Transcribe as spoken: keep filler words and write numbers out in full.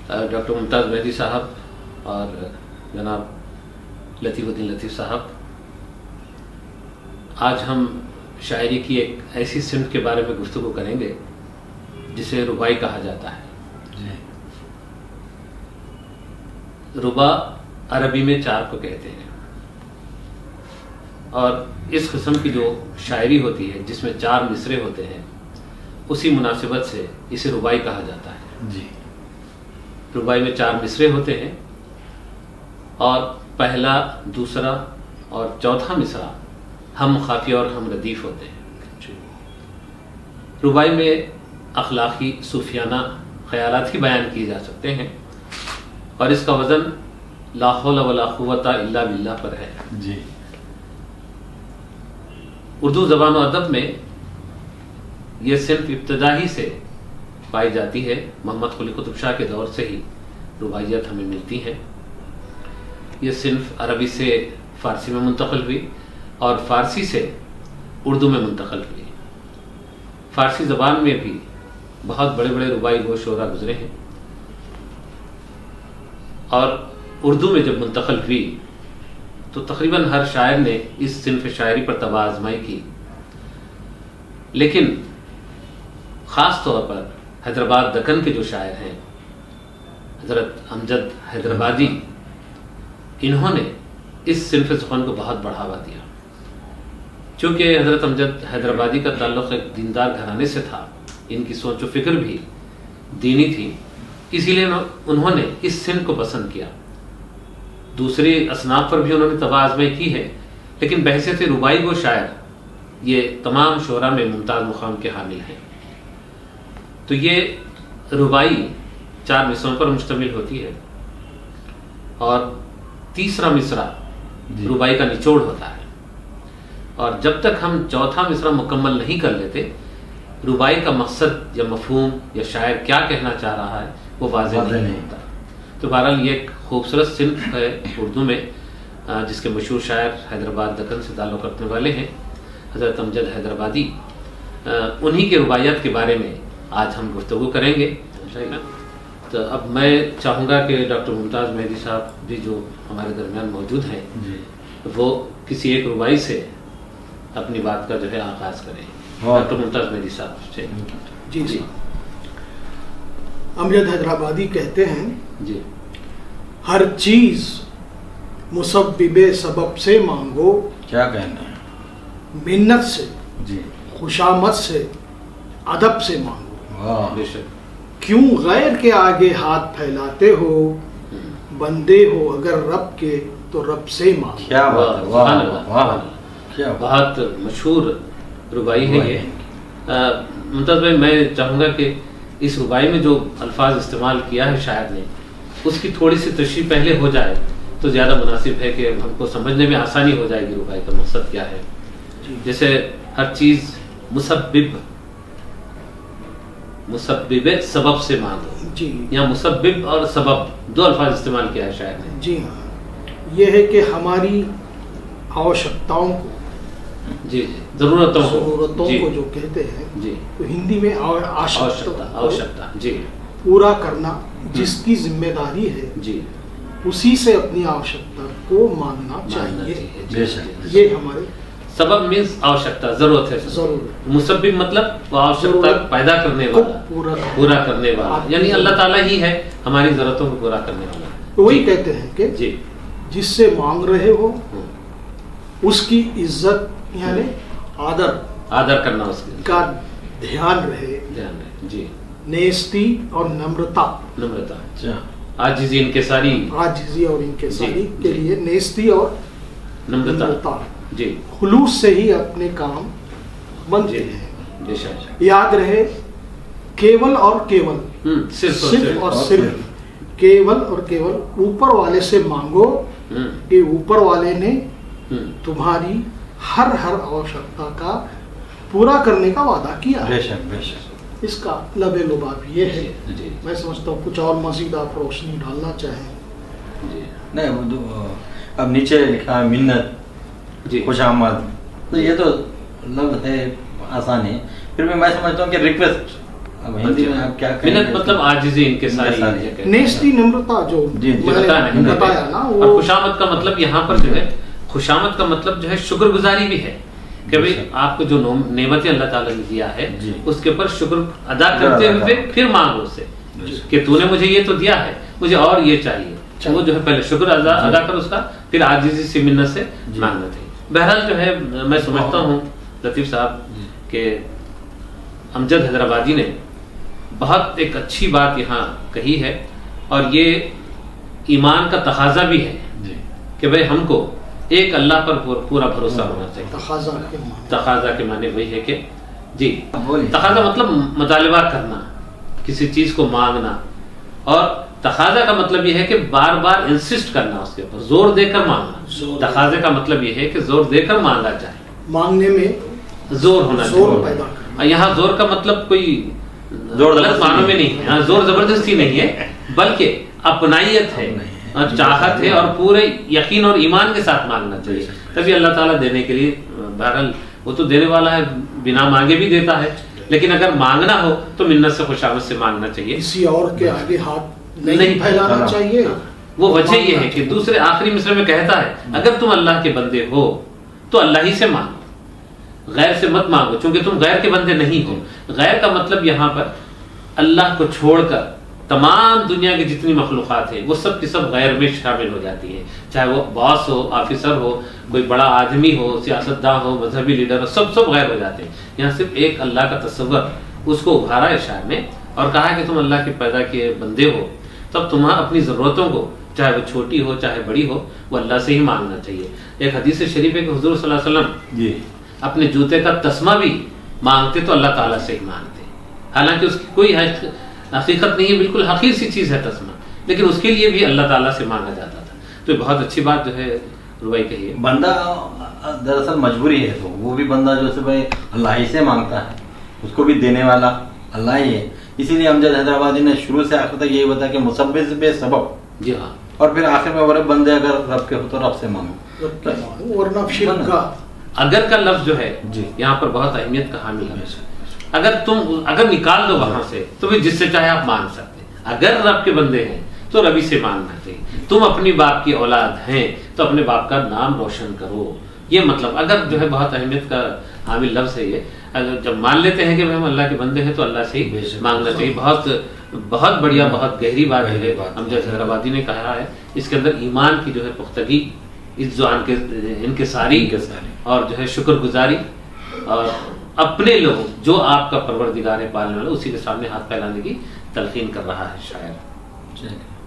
Doctor ممتاز مہدی صاحب اور جناب لطیف الدین لطیف صاحب، آج ہم شاعری کی ایک ایسی صنف کے بارے میں گفتگو کریں گے جسے ربائی کہا جاتا ہے۔ ربا عربی میں چار کو کہتے ہیں، اور اس قسم کی جو شاعری ہوتی ہے جس میں چار مصرے ہوتے ہیں، اسی مناسبت سے اسے ربائی کہا جاتا ہے۔ جی، ربائی میں چار مصرے ہوتے ہیں، اور پہلا، دوسرا اور چوتھا مصرع ہم خافیہ اور ہم ردیف ہوتے ہیں۔ ربائی میں اخلاقی صوفیانہ خیالات ہی بیان کیے جا سکتے ہیں، اور اس کا وزن لا حول ولا قوت الا باللہ پر ہے۔ جی، اردو زبان و ادب میں یہ صنف ابتدائی سے پائی جاتی ہے۔ محمد قلی قطب شاہ کے دور سے ہی رباعیت ہمیں ملتی ہیں۔ یہ صنف عربی سے فارسی میں منتقل ہوئی اور فارسی سے اردو میں منتقل ہوئی۔ فارسی زبان میں بھی بہت بڑے بڑے ربائی و شعراء گزرے ہیں، اور اردو میں جب منتقل ہوئی تو تقریباً ہر شاعر نے اس صنف شاعری پر طبع آزمائی کی، لیکن خاص طور پر حیدرآباد دکن کے جو شاعر ہیں، حضرت امجد حیدرآبادی، انہوں نے اس صنف سخن کو بہت بڑھاوا دیا۔ چونکہ حضرت امجد حیدرآبادی کا تعلق ایک دیندار گھرانے سے تھا، ان کی سوچ و فکر بھی دینی تھی، اسی لیے انہوں نے اس صنف کو پسند کیا۔ دوسری اصناف پر بھی انہوں نے طبع آزمائی کی ہے، لیکن بحیثیت ربائی و شاعر یہ تمام شعراء میں ممتاز مقام کے حامل ہیں۔ تو یہ ربائی چار مصروں پر مشتمل ہوتی ہے، اور تیسرا مصرع ربائی کا نچوڑ ہوتا ہے، اور جب تک ہم چوتھا مصرع مکمل نہیں کر لیتے، ربائی کا مقصد یا مفہوم یا شاعر کیا کہنا چاہ رہا ہے وہ واضح نہیں ہوتا۔ تو بہرحال یہ ایک خوبصورت صنف ہے اردو میں، جس کے مشہور شاعر حیدرآباد دکن سے تعلق رکھنے والے ہیں حضرت امجد حیدرآبادی۔ انہی کے رباعیات کے بارے میں آج ہم گفتگو کریں گے۔ تو اب میں چاہوں گا کہ ڈاکٹر ممتاز مہدی صاحب بھی جو ہمارے درمیان موجود ہیں، وہ کسی ایک ربائی سے اپنی بات کا جو ہے آغاز کریں۔ ڈاکٹر ممتاز مہدی صاحب سے۔ جی جی امجد حیدرآبادی کہتے ہیں، جی، ہر چیز مسبب سبب سے مانگو، کیا کہنا ہے، منت سے، جی، خوشامد سے، ادب سے مانگو۔ واہ، بے شک۔ کیوں غیر کے آگے ہاتھ پھیلاتے ہو، بندے ہو اگر رب کے تو رب سے مانگو۔ کیا بات ہے، واہ واہ، کیا بہت مشہور ربائی ہے یہ۔ ممتاز بھائی، میں چاہوں گا کہ اس ربائی میں جو الفاظ استعمال کیا ہے شاعر نے، اس کی تھوڑی سی تشریح پہلے ہو جائے تو زیادہ مناسب ہے کہ ہم کو سمجھنے میں آسانی ہو جائے گی ربائی کا مقصد کیا ہے۔ جیسے ہر چیز مسبب مسبب سبب سے مانگو، جی، یہاں مسبب اور سبب دو الفاظ استعمال کیا ہے شاعر نے۔ جی ہاں، یہ ہے کہ ہماری آوشکتاؤں کو، جی جی، ضرورتوں کو، ضرورتوں جی کو جو کہتے ہیں، جی، تو ہندی میں آوشکتا، آوشکتا آوشکتا، جی پورا کرنا جس کی ذمہ داری ہے، جی، اسی سے اپنی آوشکتا کو مانگنا ماننا چاہیے۔ چاہیے، بے جی، شک۔ جی۔ یہ ہمارے سبب مینس آوشکتا، ضرورت ہے، ضرورت مسبب مطلب وہ آوشکتا ضرورت پیدا کرنے کو والا، پورا پورا کرنے والا، یعنی اللہ تعالیٰ ہی ہے ہماری ضرورتوں کو پورا کرنے والا۔ وہی جی، کہتے ہیں کہ جی، جس سے مانگ رہے ہو ہوں، اس کی عزت یعنی آدر آدر کرنا اس کے کا دھیان رہے، دھیان میں، جی، نیستی اور نمرتا، نمرتا، اچھا، عاجزی، انکساری، عاجزی اور انکساری جی، کے جی۔ لیے نیستی اور نمرتا، نمرتا، جی، خلوص سے ہی اپنے کام بنتے جی، ہیں۔ بے شک، یاد رہے، کیول اور کیول، ہوں، صرف اور صرف اور اور صرف صرف۔ کیول اور کیول اوپر والے سے مانگو ہوں، کہ اوپر والے نے ہوں، تمہاری ہر ہر آوشکتا کا پورا کرنے کا وعدہ کیا ہے۔ بے شک، بے شک، اس کا لب لباب یہ ہے۔ جی، جی، میں سمجھتا ہوں کچھ اور مزید آپ روشنی ڈالنا چاہیں۔ جی، نہیں وہ دو- اب نیچے لکھا ہے منت، جی، خوش آمد، تو یہ تو لفظ ہے، آسان ہے، پھر بھی میں سمجھتا ہوں کہ ریکویسٹ اب ہندی میں آپ کیا کہیں منت گے؟ مطلب عاجزی ان کے ساری انکساری۔ نیستی نمرتا جو جی، جی، میں نے بتایا نہیں، بتایا نا اور وہ خوشامد کا مطلب یہاں پر جو ہے خوشامد کا مطلب جو ہے شکر گزاری بھی ہے کہ بھئی آپ کو جو نعمتیں اللہ تعالیٰ نے دیا ہے جی۔ اس کے اوپر شکر ادا کرتے ہوئے پھر مانگو اس سے کہ تو نے مجھے یہ تو دیا ہے، مجھے اور یہ چاہیے، وہ جو ہے پہلے شکر ادا ادا کر اس کا، پھر عاجزی سے منت سے مانگنا چاہیے۔ بہرحال جو ہے میں سمجھتا ہوں لطیف صاحب کہ امجد حیدرآبادی نے بہت ایک اچھی بات یہاں کہی ہے، اور یہ ایمان کا تقاضا بھی ہے کہ بھئی ہم کو ایک اللہ پر پورا بھروسہ ہونا چاہیے۔ تقاضا کے معنی تقاضا کے معنی وہی ہے کہ جی بولیے۔ تقاضا مطلب مطالبہ کرنا، کسی چیز کو مانگنا، اور تقاضا کا مطلب یہ ہے کہ بار بار انسسٹ کرنا اس کے اوپر، زور دے کر مانگنا۔ تقاضے کا مطلب یہ ہے کہ زور دے کر مانگا جائے، مانگنے میں زور ہونا زور چاہیے۔ پیدا کرنا۔ اور یہاں زور کا مطلب کوئی زور غلط زبردستی معنوں میں نہیں نہیں ہے، ہاں زور زبردستی نہیں ہے، بلکہ اپنائیت ہے اور چاہت ہے، اور پورے یقین اور ایمان کے ساتھ مانگنا چاہیے، تبھی اللہ تعالیٰ دینے کے لیے بہرحال وہ تو دینے والا ہے، بنا مانگے بھی دیتا ہے، لیکن اگر مانگنا ہو تو منت سے خوشامد سے مانگنا چاہیے۔ کسی اور کے آگے ہاتھ نہیں نہیں پھیلانا چاہیے۔ وہ وجہ یہ ہے کہ دوسرے آخری مصرع میں کہتا ہے اگر تم اللہ کے بندے ہو تو اللہ ہی سے مانگو، غیر سے مت مانگو، چونکہ تم غیر کے بندے نہیں ہو۔ غیر کا مطلب یہاں پر اللہ کو چھوڑ کر تمام دنیا کی جتنی مخلوقات ہیں وہ سب کی سب غیر میں شامل ہو جاتی ہیں، چاہے وہ باس ہو، آفیسر ہو، کوئی بڑا آدمی ہو، سیاستداں ہو، مذہبی لیڈر ہو، سب سب غیر ہو جاتے ہیں۔ یہاں صرف ایک اللہ کا تصور، اس کو ابھارا ہے شاعر نے اور کہا کہ تم اللہ کے پیدا کیے بندے ہو، تب تمہیں اپنی ضرورتوں کو چاہے وہ چھوٹی ہو چاہے بڑی ہو وہ اللہ سے ہی مانگنا چاہیے۔ ایک حدیث شریف ہے کہ حضور صلی اللہ علیہ وسلم جی اپنے جوتے کا تسمہ بھی مانگتے تو اللہ تعالیٰ سے ہی مانگتے، حالانکہ اس کی کوئی حقیقت نہیں ہے، بالکل حقیر سی چیز ہے تسمہ، لیکن اس کے لیے بھی اللہ تعالیٰ سے مانگا جاتا تھا۔ تو یہ بہت اچھی بات جو ہے روائی کہی ہے۔ بندہ دراصل مجبوری ہے، تو وہ بھی بندہ جو ہے بھائی اللہ ہی سے مانگتا ہے، اس کو بھی دینے والا اللہ ہی ہے۔ اسی لیے امجد حیدرآبادی نے شروع سے آخر تک یہی بتایا کہ مسبب سبب، جی ہاں، اور پھر آخر میں ورب بندے اگر رب کے ہو تو رب سے مانگو۔ رب کا مانگو، ورنہ شرک کا اگر کا لفظ جو ہے جی یہاں پر بہت اہمیت کا حامل ہے۔ اگر تم اگر نکال دو وہاں سے تو پھر جس سے چاہے آپ مانگ سکتے ہیں۔ اگر رب کے بندے ہیں تو ربی سے مانگنا چاہیے۔ تم اپنی باپ کی اولاد ہیں تو اپنے باپ کا نام روشن کرو، یہ مطلب اگر جو ہے بہت اہمیت کا حامل لفظ ہے یہ۔ اگر جب مان لیتے ہیں کہ ہم اللہ کے بندے ہیں تو اللہ سے ہی مانگنا چاہیے۔ بہت بہت بڑھیا بہت گہری بات ہے امجد حیدرآبادی نے کہا ہے، اس کے اندر ایمان کی جو ہے پختگی، ان کے انکساری اور جو ہے شکر گزاری، اور اپنے لوگ جو آپ کا پروردگار ہے پالنے والا اسی کے سامنے ہاتھ پھیلانے کی تلقین کر رہا ہے شاعر۔